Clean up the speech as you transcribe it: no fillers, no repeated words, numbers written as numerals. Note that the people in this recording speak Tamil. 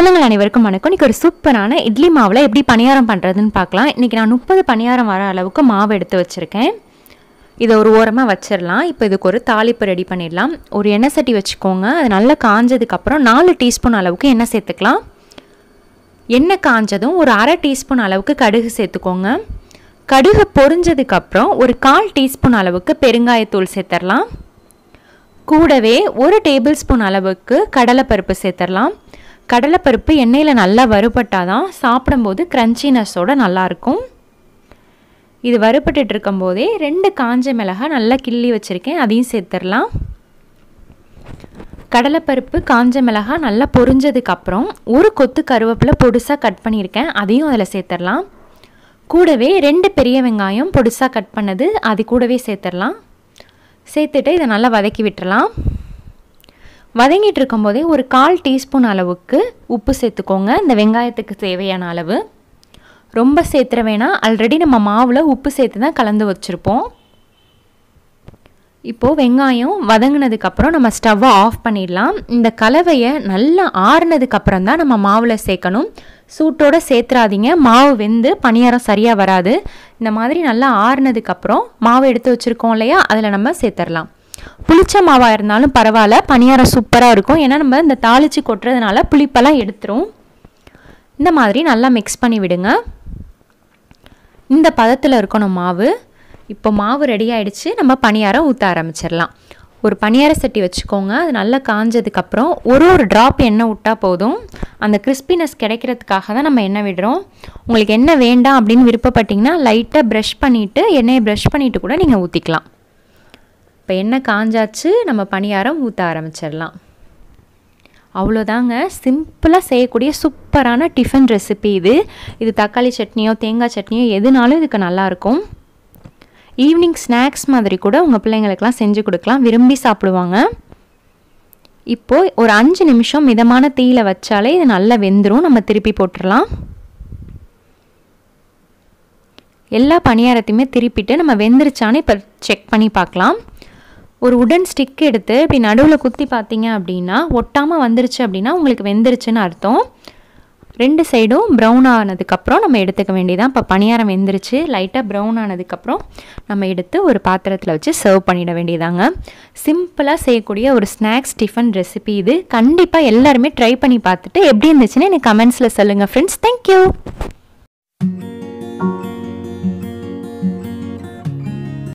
சொந்தங்கள் அனைவருக்கும் வணக்கம். இன்னைக்கு ஒரு சூப்பரான இட்லி மாவில் எப்படி பணியாரம் பண்ணுறதுன்னு பார்க்கலாம். இன்றைக்கி நான் 30 பணியாரம் வர அளவுக்கு மாவு எடுத்து வச்சுருக்கேன். இதை ஒரு ஓரமாக வச்சிடலாம். இப்போ இதுக்கு ஒரு தாளிப்பு ரெடி பண்ணிடலாம். ஒரு எண்ணெய் சட்டி வச்சுக்கோங்க. அது நல்லா காஞ்சதுக்கப்புறம் 4 டீஸ்பூன் அளவுக்கு எண்ணெய் சேர்த்துக்கலாம். எண்ணெய் காஞ்சதும் ஒரு அரை டீஸ்பூன் அளவுக்கு கடுகு சேர்த்துக்கோங்க. கடுகு பொரிஞ்சதுக்கப்புறம் ஒரு 1/4 டீஸ்பூன் அளவுக்கு பெருங்காயத்தூள் சேர்த்துடலாம். கூடவே 1 டேபிள் ஸ்பூன் அளவுக்கு கடலைப்பருப்பு சேர்த்துடலாம். கடலைப்பருப்பு எண்ணெயில் நல்லா வறுபட்டால் தான் சாப்பிடும்போது க்ரன்ச்சினஸோடு நல்லாயிருக்கும். இது வறுபட்டுட்டு இருக்கும்போதே 2 காஞ்ச மிளகாய் நல்லா கிள்ளி வச்சுருக்கேன், அதையும் சேர்த்துடலாம். கடலைப்பருப்பு காஞ்ச மிளகாய் நல்லா பொரிஞ்சதுக்கப்புறம் ஒரு கொத்து கருவேப்பிலை பொடிசாக கட் பண்ணியிருக்கேன், அதையும் அதில் சேர்த்துடலாம். கூடவே 2 பெரிய வெங்காயம் பொடிசாக கட் பண்ணது அது கூடவே சேர்த்துடலாம். சேர்த்துட்டு இதை நல்லா வதக்கி விட்டுறலாம். வதங்கிட்டு இருக்கும்போதே ஒரு 1/4 டீஸ்பூன் அளவுக்கு உப்பு சேர்த்துக்கோங்க. இந்த வெங்காயத்துக்கு தேவையான அளவு. ரொம்ப சேர்த்துற வேணாம், ஆல்ரெடி நம்ம மாவில் உப்பு சேர்த்து தான் கலந்து வச்சுருப்போம். இப்போது வெங்காயம் வதங்கினதுக்கப்புறம் நம்ம ஸ்டவ்வை ஆஃப் பண்ணிடலாம். இந்த கலவையை நல்லா ஆறுனதுக்கப்புறம் தான் நம்ம மாவில் சேர்க்கணும். சூட்டோடு சேர்த்துறாதீங்க, மாவு வெந்து பணியாரம் சரியாக வராது. இந்த மாதிரி நல்லா ஆறுனதுக்கப்புறம் மாவு எடுத்து வச்சுருக்கோம் இல்லையா, அதில் நம்ம சேர்த்துடலாம். புளிச்ச மாவாக இருந்தாலும் பரவாயில்ல, பணியாரம் சூப்பராக இருக்கும். ஏன்னா நம்ம இந்த தாளித்து கொட்டுறதுனால புளிப்பெல்லாம் எடுத்துரும். இந்த மாதிரி நல்லா மிக்ஸ் பண்ணி விடுங்க. இந்த பதத்தில் இருக்கணும் மாவு. இப்போ மாவு ரெடி ஆகிடுச்சு. நம்ம பணியாரம் ஊற்ற ஆரம்பிச்சிடலாம். ஒரு பணியார சட்டி வச்சுக்கோங்க. அது நல்லா காஞ்சதுக்கப்புறம் ஒரு ட்ராப் எண்ணெய் விட்டால் போதும். அந்த கிறிஸ்பினஸ் கிடைக்கிறதுக்காக தான் நம்ம எண்ணெய் விடுறோம். உங்களுக்கு எண்ணெய் வேண்டாம் அப்படின்னு விருப்பப்பட்டிங்கன்னா லைட்டாக ப்ரஷ் பண்ணிவிட்டு எண்ணெயை ப்ரஷ் பண்ணிவிட்டு கூட நீங்கள் ஊற்றிக்கலாம். இப்போ எண்ணெய் காஞ்சாச்சு, நம்ம பணியாரம் ஊற்ற ஆரம்பிச்சிடலாம். அவ்வளோதாங்க, சிம்பிளாக செய்யக்கூடிய சூப்பரான டிஃபன் ரெசிபி இது. இது தக்காளி சட்னியோ தேங்காய் சட்னியோ எதுனாலும் இதுக்கு நல்லாயிருக்கும். ஈவினிங் ஸ்நாக்ஸ் மாதிரி கூட உங்கள் பிள்ளைங்களுக்கெல்லாம் செஞ்சு கொடுக்கலாம், விரும்பி சாப்பிடுவாங்க. இப்போது ஒரு 5 நிமிஷம் மிதமான தீயில் வச்சாலே இது நல்லா வெந்துடும். நம்ம திருப்பி போட்டுடலாம். எல்லா பணியாரத்தையுமே திருப்பிட்டு நம்ம வெந்துருச்சான்னு இப்போ செக் பண்ணி பார்க்கலாம். ஒரு உடன் ஸ்டிக் எடுத்து இப்படி நடுவில் குத்தி பார்த்தீங்க அப்படின்னா ஒட்டாமல் வந்துருச்சு அப்படின்னா உங்களுக்கு வெந்துருச்சுன்னு அர்த்தம். 2 சைடும் ப்ரௌன் ஆனதுக்கப்புறம் நம்ம எடுத்துக்க வேண்டியதான். இப்போ பணியாரம் வெந்துருச்சு. லைட்டாக ப்ரௌன் ஆனதுக்கப்புறம் நம்ம எடுத்து ஒரு பாத்திரத்தில் வச்சு சர்வ் பண்ணிட வேண்டியதாங்க. சிம்பிளாக செய்யக்கூடிய ஒரு ஸ்நாக்ஸ் டிஃபன் ரெசிபி இது. கண்டிப்பாக எல்லாருமே ட்ரை பண்ணி பார்த்துட்டு எப்படி இருந்துச்சுன்னு எனக்கு கமெண்ட்ஸில் சொல்லுங்கள் ஃப்ரெண்ட்ஸ். தேங்க்யூ.